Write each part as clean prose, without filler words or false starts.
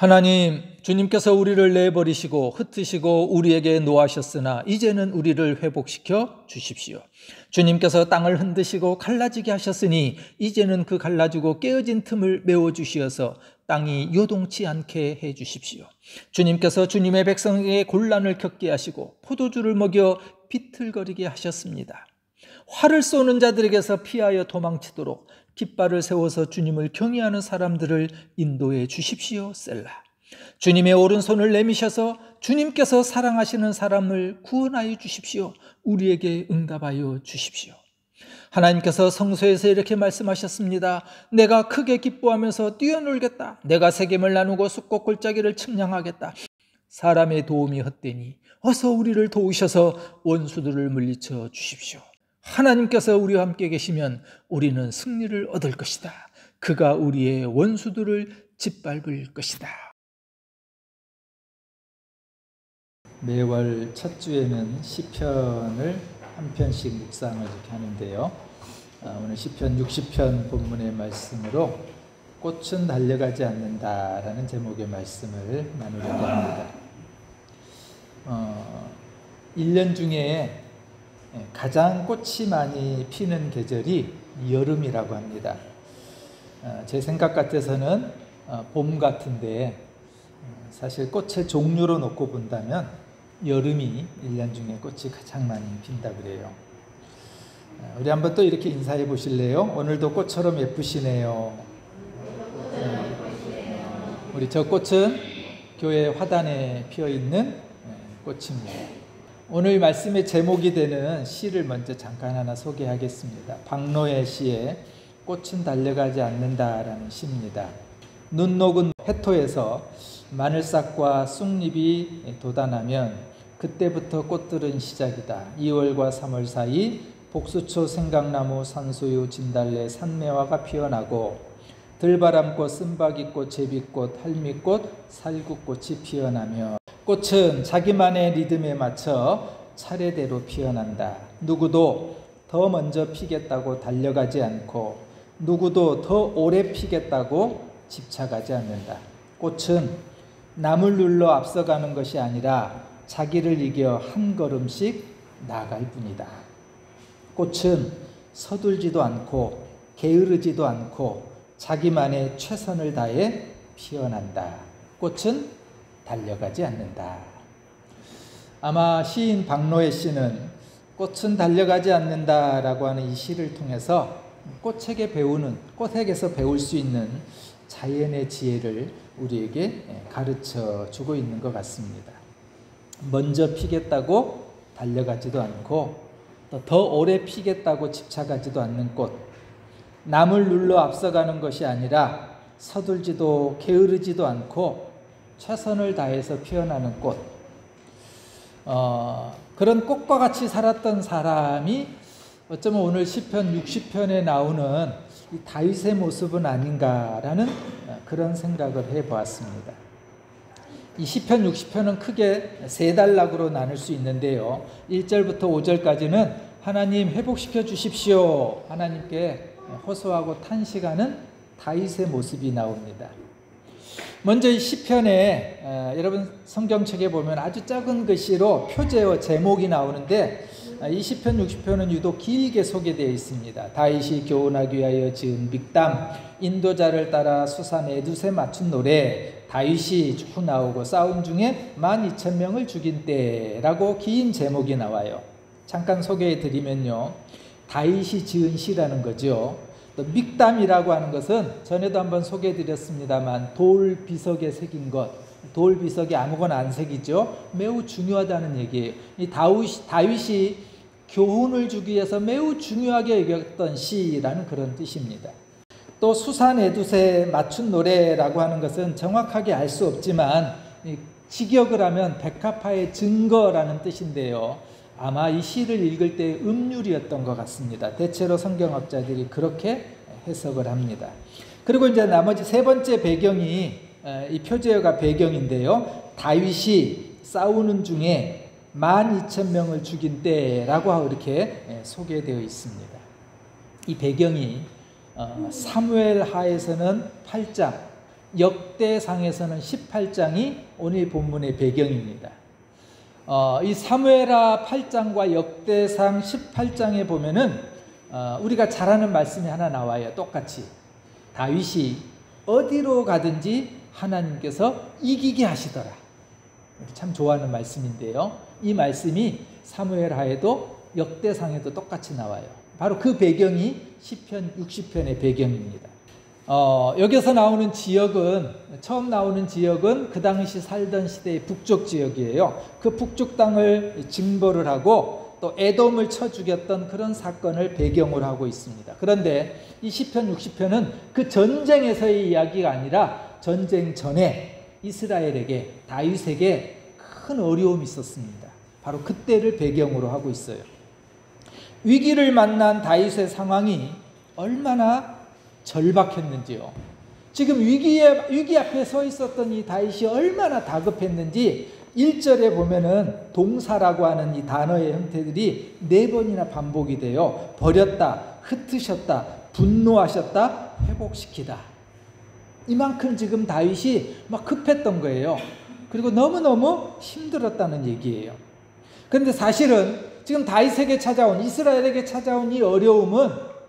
하나님, 주님께서 우리를 내버리시고 흩으시고 우리에게 노하셨으나 이제는 우리를 회복시켜 주십시오. 주님께서 땅을 흔드시고 갈라지게 하셨으니 이제는 그 갈라지고 깨어진 틈을 메워주시어서 땅이 요동치 않게 해주십시오. 주님께서 주님의 백성에게 곤란을 겪게 하시고 포도주를 먹여 비틀거리게 하셨습니다. 활을 쏘는 자들에게서 피하여 도망치도록 깃발을 세워서 주님을 경외하는 사람들을 인도해 주십시오. 셀라. 주님의 오른손을 내미셔서 주님께서 사랑하시는 사람을 구원하여 주십시오. 우리에게 응답하여 주십시오. 하나님께서 성서에서 이렇게 말씀하셨습니다. 내가 크게 기뻐하면서 뛰어놀겠다. 내가 세겜을 나누고 숫꽃 골짜기를 측량하겠다. 사람의 도움이 헛되니 어서 우리를 도우셔서 원수들을 물리쳐 주십시오. 하나님께서 우리와 함께 계시면 우리는 승리를 얻을 것이다. 그가 우리의 원수들을 짓밟을 것이다. 매월 첫 주에는 시편을 한 편씩 묵상을 이렇게 하는데요. 오늘 시편 60편 본문의 말씀으로 꽃은 달려가지 않는다라는 제목의 말씀을 나누려고 합니다. 1년 중에 가장 꽃이 많이 피는 계절이 여름이라고 합니다. 제 생각 같아서는 봄 같은데 사실 꽃의 종류로 놓고 본다면 여름이 1년 중에 꽃이 가장 많이 핀다 그래요. 우리 한번 또 이렇게 인사해 보실래요? 오늘도 꽃처럼 예쁘시네요. 우리 저 꽃은 교회 화단에 피어 있는 꽃입니다. 오늘 말씀의 제목이 되는 시를 먼저 잠깐 하나 소개하겠습니다. 박노의 시에 꽃은 달려가지 않는다라는 시입니다. 눈 녹은 해토에서 마늘싹과 쑥잎이 돋아나면 그때부터 꽃들은 시작이다. 2월과 3월 사이 복수초, 생강나무, 산수유, 진달래, 산매화가 피어나고 들바람꽃, 쓴바귀꽃, 제비꽃, 할미꽃, 살구꽃이 피어나며 꽃은 자기만의 리듬에 맞춰 차례대로 피어난다. 누구도 더 먼저 피겠다고 달려가지 않고 누구도 더 오래 피겠다고 집착하지 않는다. 꽃은 남을 눌러 앞서가는 것이 아니라 자기를 이겨 한 걸음씩 나아갈 뿐이다. 꽃은 서둘지도 않고 게으르지도 않고 자기만의 최선을 다해 피어난다. 꽃은 달려가지 않는다. 아마 시인 박노의 씨는 꽃은 달려가지 않는다라고 하는 이 시를 통해서 꽃에게서 배울 수 있는 자연의 지혜를 우리에게 가르쳐 주고 있는 것 같습니다. 먼저 피겠다고 달려가지도 않고 더 오래 피겠다고 집착하지도 않는 꽃, 남을 눌러 앞서가는 것이 아니라 서둘지도 게으르지도 않고 최선을 다해서 피어나는 꽃, 그런 꽃과 같이 살았던 사람이 어쩌면 오늘 시편 60편에 나오는 이 다윗의 모습은 아닌가라는 그런 생각을 해보았습니다. 이 시편 60편은 크게 세 단락으로 나눌 수 있는데요. 1절부터 5절까지는 하나님 회복시켜 주십시오. 하나님께 호소하고 탄식하는 다윗의 모습이 나옵니다. 먼저 이 시편에 여러분 성경책에 보면 아주 작은 글씨로 표제어 제목이 나오는데 이 시편 60편은 유독 길게 소개되어 있습니다. 다윗이 교훈하기 위하여 지은 믹담, 인도자를 따라 수산 에두세 맞춘 노래, 다윗이 쭉 나오고 싸움 중에 12,000명을 죽인 때라고 긴 제목이 나와요. 잠깐 소개해 드리면요, 다윗이 지은 시라는 거죠. 또 믹담이라고 하는 것은 전에도 한번 소개해 드렸습니다만 돌 비석에 새긴 것, 돌 비석에 아무거나 안 새기죠. 매우 중요하다는 얘기예요. 이 다윗이 교훈을 주기 위해서 매우 중요하게 여겼던 시라는 그런 뜻입니다. 또 수산 에두세 맞춘 노래라고 하는 것은 정확하게 알 수 없지만 직역을 하면 백합화의 증거라는 뜻인데요. 아마 이 시를 읽을 때 음률이었던 것 같습니다. 대체로 성경학자들이 그렇게 해석을 합니다. 그리고 이제 나머지 세 번째 배경이 이 표제어가 배경인데요. 다윗이 싸우는 중에 12,000명을 죽인 때라고 이렇게 소개되어 있습니다. 이 배경이 사무엘 하에서는 8장, 역대상에서는 18장이 오늘 본문의 배경입니다. 이 사무엘하 8장과 역대상 18장에 보면은 우리가 잘 아는 말씀이 하나 나와요. 똑같이 다윗이 어디로 가든지 하나님께서 이기게 하시더라. 참 좋아하는 말씀인데요. 이 말씀이 사무엘하에도 역대상에도 똑같이 나와요. 바로 그 배경이 시편 60편의 배경입니다. 여기서 나오는 지역은, 처음 나오는 지역은 그 당시 살던 시대의 북쪽 지역이에요. 그 북쪽 땅을 징벌을 하고 또 에돔을 쳐 죽였던 그런 사건을 배경으로 하고 있습니다. 그런데 이 시편 60편은 그 전쟁에서의 이야기가 아니라 전쟁 전에 이스라엘에게, 다윗에게 큰 어려움이 있었습니다. 바로 그때를 배경으로 하고 있어요. 위기를 만난 다윗의 상황이 얼마나 절박했는지요. 지금 위기 앞에 서 있었던 이 다윗이 얼마나 다급했는지 1절에 보면은 동사라고 하는 이 단어의 형태들이 4번이나 반복이 돼요. 버렸다, 흩으셨다, 분노하셨다, 회복시키다. 이만큼 지금 다윗이 막 급했던 거예요. 그리고 너무너무 힘들었다는 얘기예요. 그런데 사실은 지금 다윗에게 찾아온, 이스라엘에게 찾아온 이 어려움은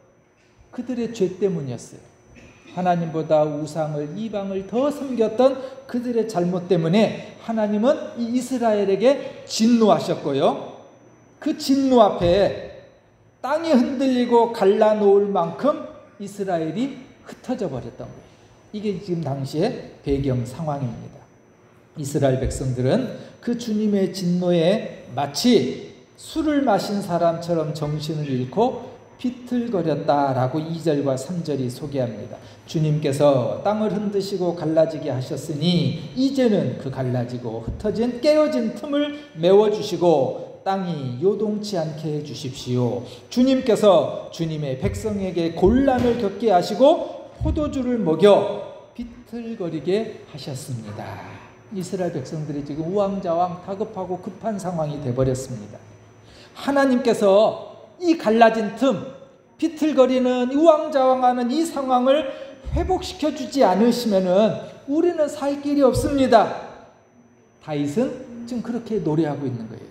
그들의 죄 때문이었어요. 하나님보다 우상을, 이방을 더 섬겼던 그들의 잘못 때문에 하나님은 이 이스라엘에게 진노하셨고요. 그 진노 앞에 땅이 흔들리고 갈라놓을 만큼 이스라엘이 흩어져 버렸던 거예요. 이게 지금 당시의 배경 상황입니다. 이스라엘 백성들은 그 주님의 진노에 마치 술을 마신 사람처럼 정신을 잃고 비틀거렸다라고 2절과 3절이 소개합니다. 주님께서 땅을 흔드시고 갈라지게 하셨으니 이제는 그 갈라지고 흩어진 깨어진 틈을 메워주시고 땅이 요동치 않게 해주십시오. 주님께서 주님의 백성에게 곤란을 겪게 하시고 포도주를 먹여 비틀거리게 하셨습니다. 이스라엘 백성들이 지금 우왕좌왕 다급하고 급한 상황이 되어버렸습니다. 하나님께서 이 갈라진 틈, 비틀거리는 우왕좌왕하는 이 상황을 회복시켜주지 않으시면은 우리는 살 길이 없습니다. 다윗은 지금 그렇게 노래하고 있는 거예요.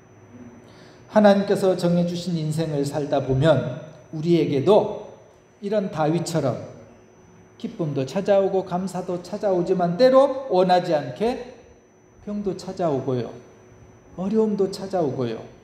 하나님께서 정해주신 인생을 살다 보면 우리에게도 이런 다윗처럼 기쁨도 찾아오고 감사도 찾아오지만 때로 원하지 않게 병도 찾아오고요. 어려움도 찾아오고요.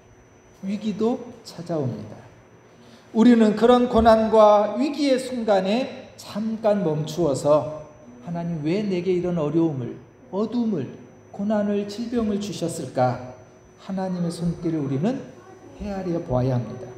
위기도 찾아옵니다. 우리는 그런 고난과 위기의 순간에 잠깐 멈추어서 하나님 왜 내게 이런 어려움을, 어둠을, 고난을, 질병을 주셨을까? 하나님의 손길을 우리는 헤아려 보아야 합니다.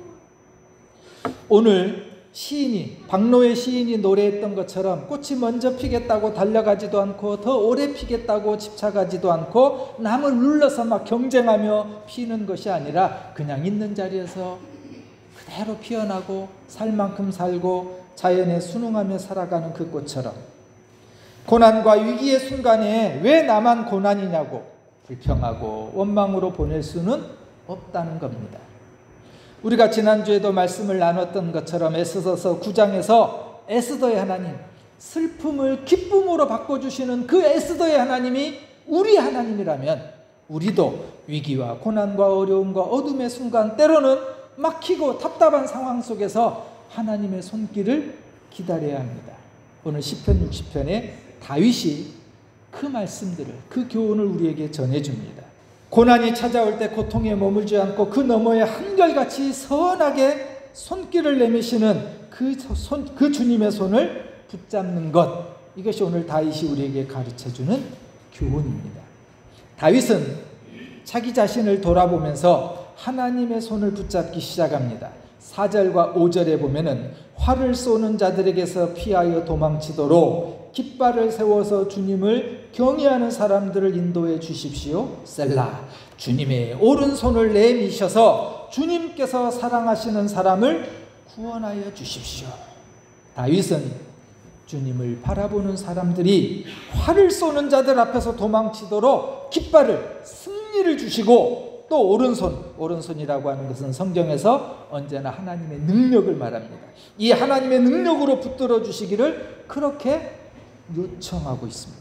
오늘 시인이, 박노의 시인이 노래했던 것처럼 꽃이 먼저 피겠다고 달려가지도 않고 더 오래 피겠다고 집착하지도 않고 남을 눌러서 막 경쟁하며 피는 것이 아니라 그냥 있는 자리에서 그대로 피어나고 살 만큼 살고 자연에 순응하며 살아가는 그 꽃처럼 고난과 위기의 순간에 왜 나만 고난이냐고 불평하고 원망으로 보낼 수는 없다는 겁니다. 우리가 지난주에도 말씀을 나눴던 것처럼 에스더서 9장에서 에스더의 하나님, 슬픔을 기쁨으로 바꿔주시는 그 에스더의 하나님이 우리 하나님이라면 우리도 위기와 고난과 어려움과 어둠의 순간 때로는 막히고 답답한 상황 속에서 하나님의 손길을 기다려야 합니다. 오늘 시편 60편에 다윗이 그 말씀들을, 그 교훈을 우리에게 전해줍니다. 고난이 찾아올 때 고통에 머물지 않고 그 너머에 한결같이 선하게 손길을 내미시는 그 주님의 손을 붙잡는 것, 이것이 오늘 다윗이 우리에게 가르쳐주는 교훈입니다. 다윗은 자기 자신을 돌아보면서 하나님의 손을 붙잡기 시작합니다. 4절과 5절에 보면은 활을 쏘는 자들에게서 피하여 도망치도록 깃발을 세워서 주님을 경외하는 사람들을 인도해 주십시오. 셀라. 주님의 오른손을 내미셔서 주님께서 사랑하시는 사람을 구원하여 주십시오. 다윗은 주님을 바라보는 사람들이 활을 쏘는 자들 앞에서 도망치도록 깃발을, 승리를 주시고 또 오른손이라고 하는 것은 성경에서 언제나 하나님의 능력을 말합니다. 이 하나님의 능력으로 붙들어 주시기를 그렇게 요청하고 있습니다.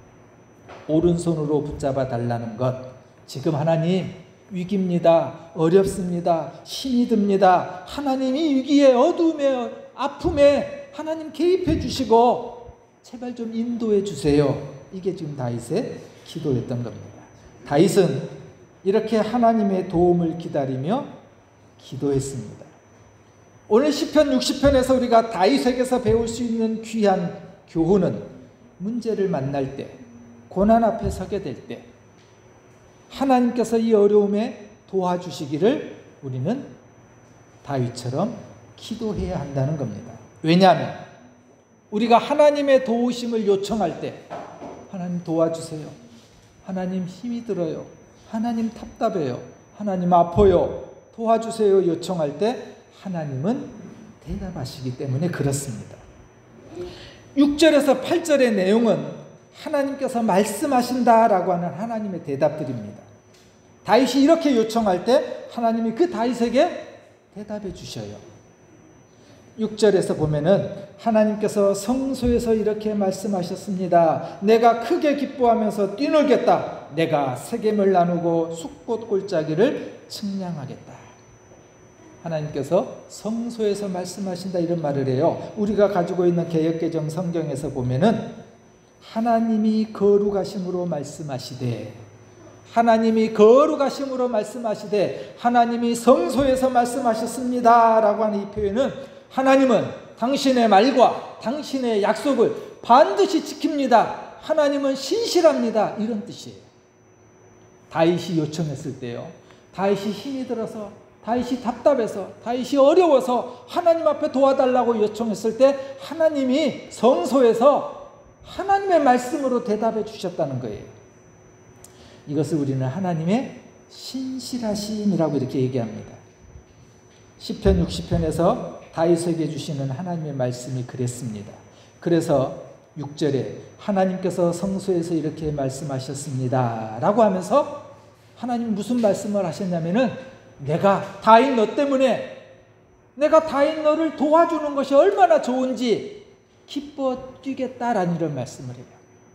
오른손으로 붙잡아 달라는 것. 지금 하나님 위기입니다. 어렵습니다. 힘이 듭니다. 하나님이 위기에 어두움에 아픔에 하나님 개입해 주시고 제발 좀 인도해 주세요. 이게 지금 다윗의 기도였던 겁니다. 다윗은 이렇게 하나님의 도움을 기다리며 기도했습니다. 오늘 시편 60편에서 우리가 다윗에게서 배울 수 있는 귀한 교훈은 문제를 만날 때, 고난 앞에 서게 될 때 하나님께서 이 어려움에 도와주시기를 우리는 다윗처럼 기도해야 한다는 겁니다. 왜냐하면 우리가 하나님의 도우심을 요청할 때 하나님 도와주세요. 하나님 힘이 들어요. 하나님 답답해요. 하나님 아파요. 도와주세요 요청할 때 하나님은 대답하시기 때문에 그렇습니다. 6절에서 8절의 내용은 하나님께서 말씀하신다라고 하는 하나님의 대답들입니다. 다윗이 이렇게 요청할 때 하나님이 그 다윗에게 대답해 주셔요. 6절에서 보면은 하나님께서 성소에서 이렇게 말씀하셨습니다. 내가 크게 기뻐하면서 뛰놀겠다. 내가 세겜을 나누고 숫꽃 골짜기를 측량하겠다. 하나님께서 성소에서 말씀하신다 이런 말을 해요. 우리가 가지고 있는 개역개정 성경에서 보면은 하나님이 거룩하심으로 말씀하시되, 하나님이 거룩하심으로 말씀하시되 하나님이 성소에서 말씀하셨습니다 라고 하는 이 표현은 하나님은 당신의 말과 당신의 약속을 반드시 지킵니다. 하나님은 신실합니다. 이런 뜻이에요. 다윗이 요청했을 때요, 다윗이 힘이 들어서, 다윗이 답답해서, 다윗이 어려워서 하나님 앞에 도와달라고 요청했을 때 하나님이 성소에서 하나님의 말씀으로 대답해 주셨다는 거예요. 이것을 우리는 하나님의 신실하심이라고 이렇게 얘기합니다. 시편 60편에서 다윗에게 주시는 하나님의 말씀이 그랬습니다. 그래서 6절에 하나님께서 성소에서 이렇게 말씀하셨습니다 라고 하면서 하나님 무슨 말씀을 하셨냐면은 내가 다윗 너 때문에, 내가 다윗 너를 도와주는 것이 얼마나 좋은지 기뻐 뛰겠다라는 이런 말씀을 해요.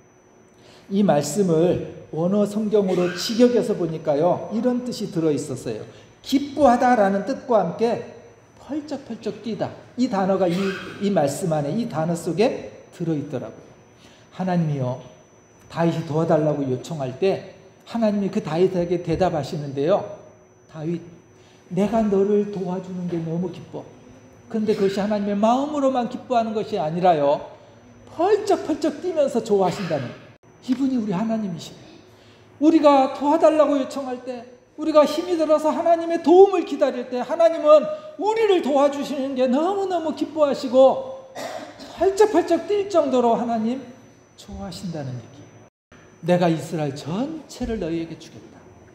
이 말씀을 원어 성경으로 직역해서 보니까요 이런 뜻이 들어있었어요. 기뻐하다라는 뜻과 함께 펄쩍펄쩍 뛰다, 이 단어가 이 말씀 안에, 이 단어 속에 들어있더라고요. 하나님이요 다윗이 도와달라고 요청할 때 하나님이 그 다윗에게 대답하시는데요, 다윗 내가 너를 도와주는 게 너무 기뻐. 그런데 그것이 하나님의 마음으로만 기뻐하는 것이 아니라요 펄쩍펄쩍 뛰면서 좋아하신다는 거예요. 이분이 우리 하나님이시래요. 우리가 도와달라고 요청할 때, 우리가 힘이 들어서 하나님의 도움을 기다릴 때 하나님은 우리를 도와주시는 게 너무너무 기뻐하시고 펄쩍펄쩍 뛸 정도로 하나님 좋아하신다는 얘기예요. 내가 이스라엘 전체를 너희에게 주겠다.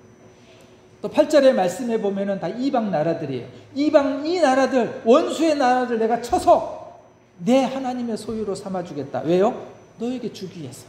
또 8절의 말씀에 보면은 다 이방 나라들이에요. 이 나라들, 원수의 나라를 내가 쳐서 내 하나님의 소유로 삼아주겠다. 왜요? 너에게 주기 위해서.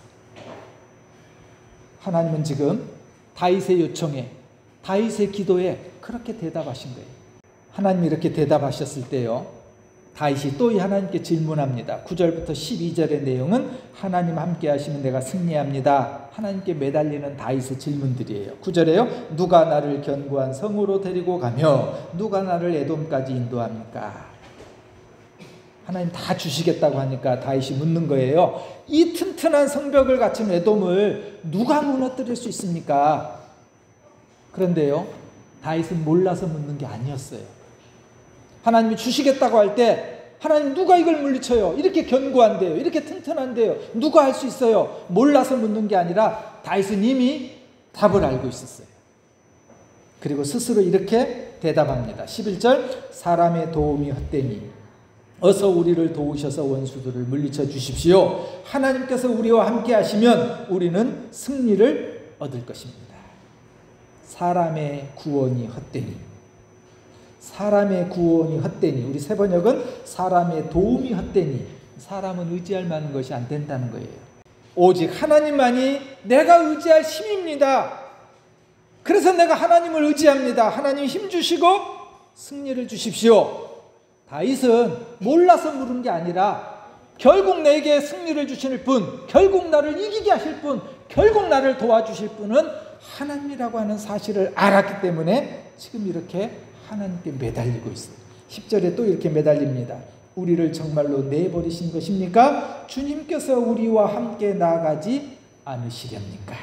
하나님은 지금 다윗의 요청에, 다윗의 기도에 그렇게 대답하신 거예요. 하나님이 이렇게 대답하셨을 때요 다윗이 또 이 하나님께 질문합니다. 9절부터 12절의 내용은 하나님 함께 하시면 내가 승리합니다. 하나님께 매달리는 다윗의 질문들이에요. 9절에요. 누가 나를 견고한 성으로 데리고 가며 누가 나를 에돔까지 인도합니까? 하나님 다 주시겠다고 하니까 다윗이 묻는 거예요. 이 튼튼한 성벽을 갖춘 에돔을 누가 무너뜨릴 수 있습니까? 그런데요 다윗은 몰라서 묻는 게 아니었어요. 하나님이 주시겠다고 할 때 하나님 누가 이걸 물리쳐요? 이렇게 견고한데요, 이렇게 튼튼한데요, 누가 할 수 있어요? 몰라서 묻는 게 아니라 다윗은 이미 답을 알고 있었어요. 그리고 스스로 이렇게 대답합니다. 11절 사람의 도움이 헛되니 어서 우리를 도우셔서 원수들을 물리쳐 주십시오. 하나님께서 우리와 함께 하시면 우리는 승리를 얻을 것입니다. 사람의 구원이 헛되니, 사람의 구원이 헛되니, 우리 새 번역은 사람의 도움이 헛되니, 사람은 의지할 만한 것이 안 된다는 거예요. 오직 하나님만이 내가 의지할 힘입니다. 그래서 내가 하나님을 의지합니다. 하나님 힘 주시고 승리를 주십시오. 다윗은 몰라서 물은 게 아니라 결국 내게 승리를 주실 분, 결국 나를 이기게 하실 분, 결국 나를 도와주실 분은 하나님이라고 하는 사실을 알았기 때문에 지금 이렇게 하나님께 매달리고 있어요. 10절에 또 이렇게 매달립니다. 우리를 정말로 내버리신 것입니까? 주님께서 우리와 함께 나아가지 않으시렵니까?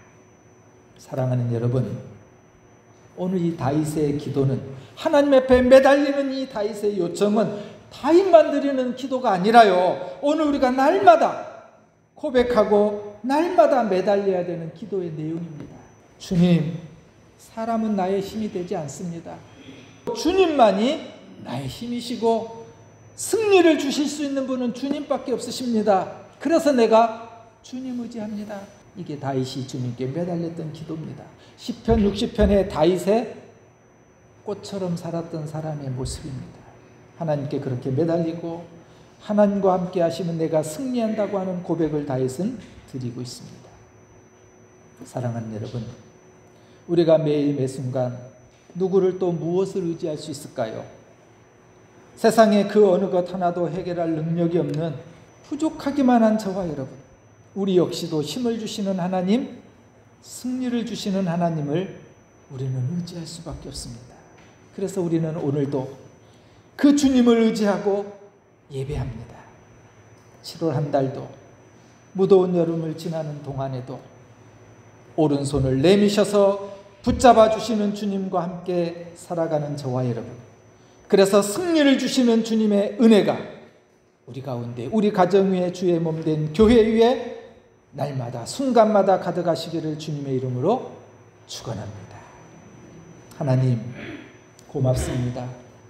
사랑하는 여러분, 오늘 이 다윗의 기도는, 하나님 앞에 매달리는 이 다윗의 요청은 다윗만 드리는 기도가 아니라요, 오늘 우리가 날마다 고백하고 날마다 매달려야 되는 기도의 내용입니다. 주님, 사람은 나의 힘이 되지 않습니다. 주님만이 나의 힘이시고 승리를 주실 수 있는 분은 주님밖에 없으십니다. 그래서 내가 주님 의지합니다. 이게 다윗이 주님께 매달렸던 기도입니다. 시편 60편의 다윗의 꽃처럼 살았던 사람의 모습입니다. 하나님께 그렇게 매달리고 하나님과 함께 하시면 내가 승리한다고 하는 고백을 다윗은 드리고 있습니다. 사랑하는 여러분, 우리가 매일 매순간 누구를 또 무엇을 의지할 수 있을까요? 세상에 그 어느 것 하나도 해결할 능력이 없는 부족하기만 한 저와 여러분, 우리 역시도 힘을 주시는 하나님, 승리를 주시는 하나님을 우리는 의지할 수밖에 없습니다. 그래서 우리는 오늘도 그 주님을 의지하고 예배합니다. 7월 한 달도, 무더운 여름을 지나는 동안에도 오른손을 내미셔서 붙잡아 주시는 주님과 함께 살아가는 저와 여러분, 그래서 승리를 주시는 주님의 은혜가 우리 가운데, 우리 가정 위에 주의 몸된 교회 위에 날마다 순간마다 가득하시기를 주님의 이름으로 축원합니다. 하나님, 고맙습니다.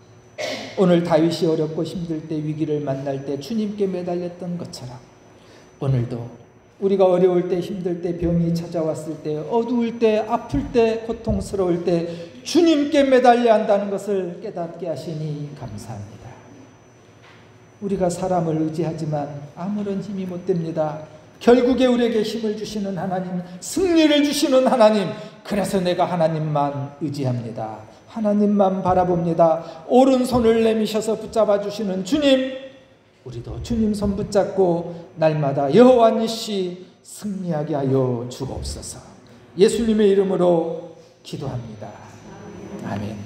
오늘 다윗이 어렵고 힘들 때, 위기를 만날 때 주님께 매달렸던 것처럼 오늘도 우리가 어려울 때, 힘들 때, 병이 찾아왔을 때, 어두울 때, 아플 때, 고통스러울 때 주님께 매달려야 한다는 것을 깨닫게 하시니 감사합니다. 우리가 사람을 의지하지만 아무런 힘이 못 됩니다. 결국에 우리에게 힘을 주시는 하나님, 승리를 주시는 하나님, 그래서 내가 하나님만 의지합니다. 하나님만 바라봅니다. 오른손을 내미셔서 붙잡아 주시는 주님, 우리도 주님 손 붙잡고 날마다 여호와 니시 승리하게 하여 주옵소서. 예수님의 이름으로 기도합니다. 아멘.